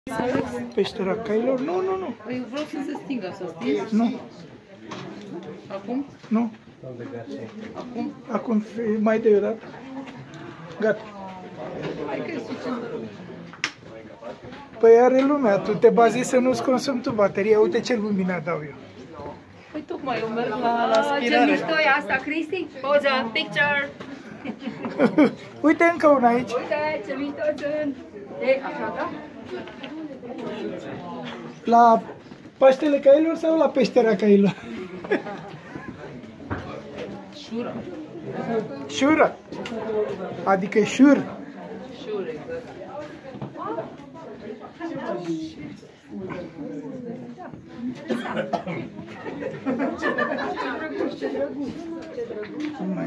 Peștera cailor? Nu, nu, nu. Eu vreau să se stingă, să stingă. Nu. Acum? Nu. Acum? Acum mai de o dată. Gata. Hai că e suficient. Păi are lumea, tu te bazezi să nu-ți consumi tu bateria. Uite ce lumină dau eu. Păi tocmai eu merg la aspirare. Ce mișto e asta, Cristi? Poză, picture! Uite încă una aici. Uite ce mișto sunt! E, așa, da? La Paștele Cailor sau la Peștera Cailor? Șura. Șură. Adică șur. Șura, exact. Ce drăguț, ce drăguț.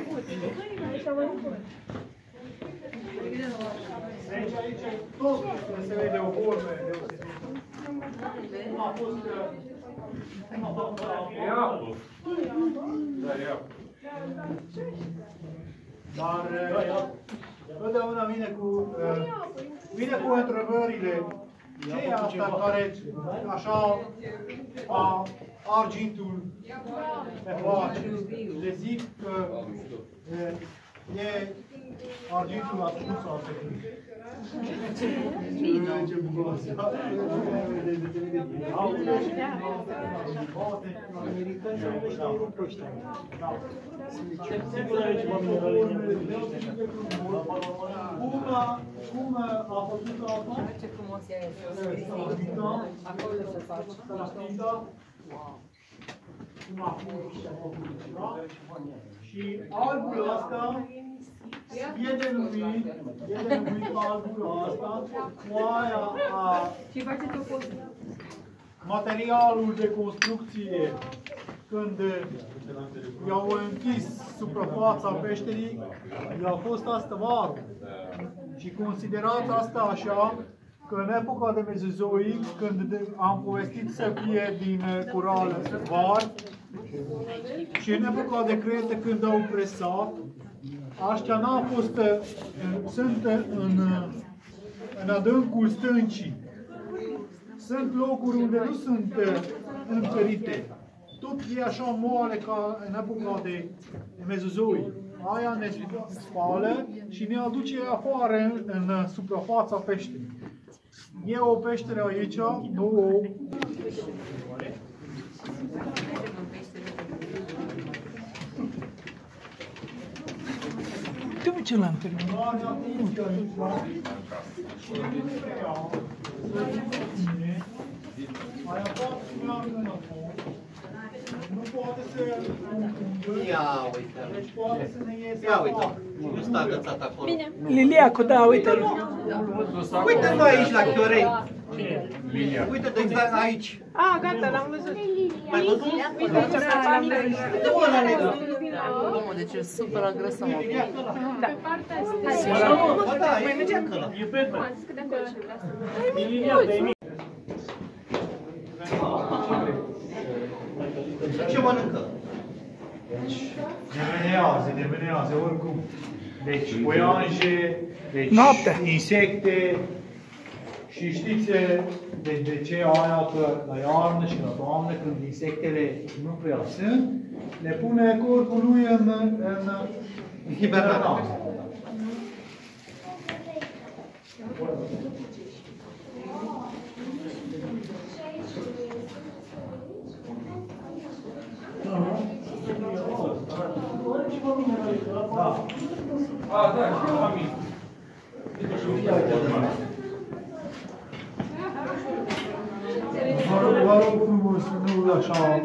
Aici tot se vede o formă. A fost... Dar totdeauna vine cu întrebările. Ce e asta care așa argintul pe place? Le zic că e argintul ascuns al tehnicii. Cum a făcut asta? Ce frumos e Acolo se face. Cum a făcut ceva. Și albul ăsta e denumit albul ăsta cu aia și faceți o poză. materialul de construcție când i-au închis suprafața peșterii, i-a fost asta vară. Și considerați asta așa, că în epoca de Mezozoic, când am povestit să fie din corală var, și în epoca de Cretă, când au presat, aștia n-au fost, sunt în adâncul stâncii. Sunt locuri unde nu sunt întărite. Tot e așa moale ca în epoca de Mezozoic. Aia ne spală și ne aduce afară în suprafața peșterii. E o peștere aici, nu o... Uite-mă ce lanternă. Nu poate să... Ia uite. Ia uite. Nu stă agățat acolo. Liliacu, da, uite-l. Uite-mă aici la Chiorei. Uite, de exact aici. Ah, gata, l-am văzut. L-ai văzut? Uite aici, pe familie. Uite-mă la negru. Mamă, deci e super agresăm acum. Da. Pe partea asta. Ba da, e mergea acolo. E Petra. Cât de acolo și vrea să... E linia de mic. Ce mănâncă? Devenează, oricum. Deci, poianje, deci Noaptea. insecte. Și știți de ce aia că la iarnă și la toamnă, când insectele nu prea sunt, le pune corpul lui în Hibernare. Da. A, da, și familie. Vă rog frumos, nu așa,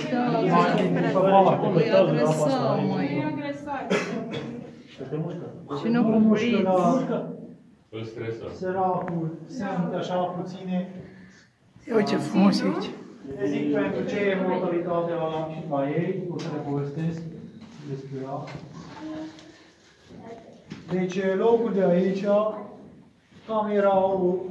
Îi agresăm, măi. Și nu cupriți. Îl stresă. Săracul, sunt așa puține. Ia ce frumos e aici. Le zic pentru ce e mortalitatea la ei, o să le povestesc despre ea. Deci locul de aici cam erau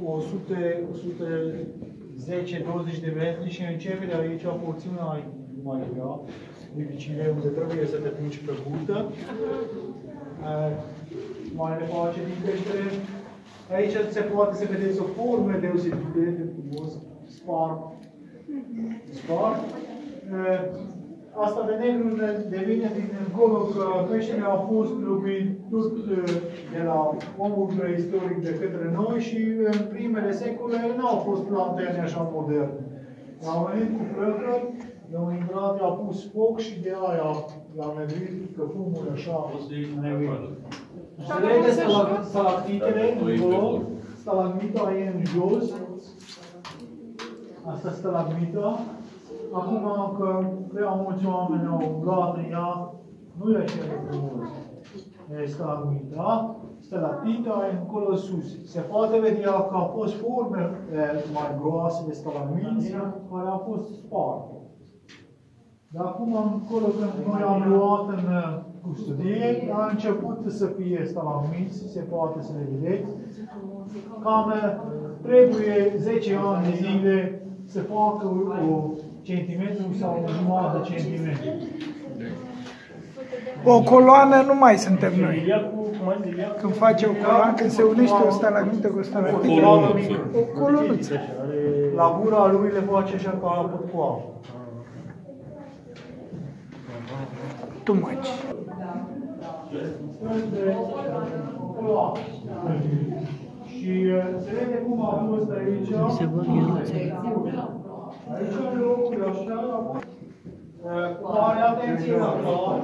110-20 de metri și începe de aici porțiunea mai grea, dificile, unde trebuie să te pungi pe burtă. Mai le face din peștere Aici se poate să vedeți o formă deosebită de frumos, spart. Asta de negru devine din încolo că peștele a fost locuit tot de la omul preistoric de către noi și în primele secole nu au fost lanterne așa moderne. Au venit cu flăcări, i-au intrat, i-au pus foc și de aia i-au neguit că fumul așa neguit. Se vede stalactitele încolo, stalagmita e în jos. Asta stalagmita. Acum că prea mulți oameni au umblat în ea, nu e așa de frumos. E stalagmita, stalactita e încolo sus. Se poate vedea că au fost forme mai groase de stalagmiți care au fost sparte. Dar acum încolo când noi am luat în custodie, a început să fie stalagmiți, se poate să le vedeți. Cam trebuie 10 ani de zile să facă o centimetru sau o jumătate de centimetru. O coloană nu mai suntem noi. Când face o coloană, când se unește o stalagmită cu o stalagmită. O colonuță. La gura lui le face așa ca la pătcoavă. Tu măci. Și se vede cum a fost aici. Se văd ieruțe. Aici în locul așa, mare atenție la clar.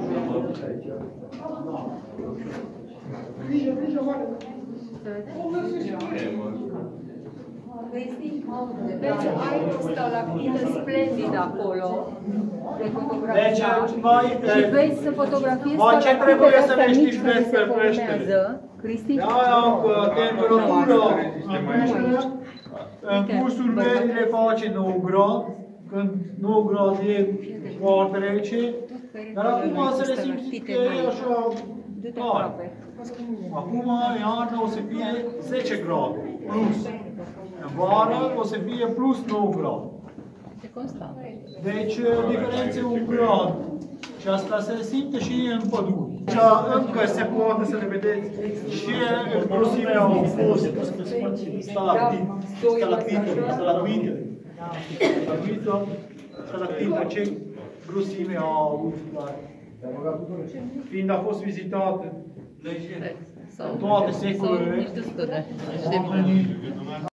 Vezi, ai o stalactită splendidă acolo, de fotografia. Deci, Și vezi să fotografiezi ce trebuie să ne știți despre peștele? Cristi? De-aia, temperatura în peștele, în cursul verii le face 9 grade, când 9 grade e foarte rece, dar acum să le simți că e așa tare. Acum, în iarnă, o să fie 10 grade plus. În vară o să fie plus 9 grade. Deci, diferența e 1 grad. Și asta se simte și în pădure. Și încă se poate să le vedeți și grosimea au fost stalactită, ce grosime au avut. Fiind a fost vizitată toate secolele,